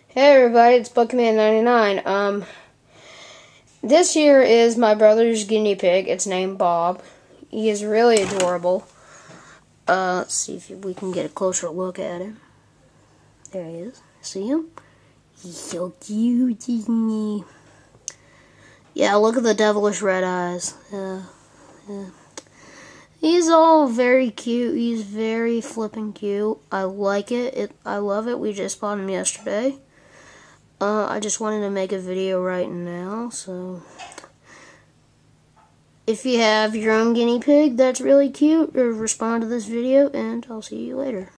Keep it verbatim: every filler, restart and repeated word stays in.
Hey everybody, it's Bookman ninety-nine. Um, this here is my brother's guinea pig. It's named Bob. He is really adorable. Uh, let's see if we can get a closer look at him. There he is. See him? He's so cute, isn't he? Yeah, look at the devilish red eyes. Yeah, yeah. He's all very cute. He's very flippin' cute. I like it. It. I love it. We just bought him yesterday. Uh, I just wanted to make a video right now, so if you have your own guinea pig that's really cute, respond to this video, and I'll see you later.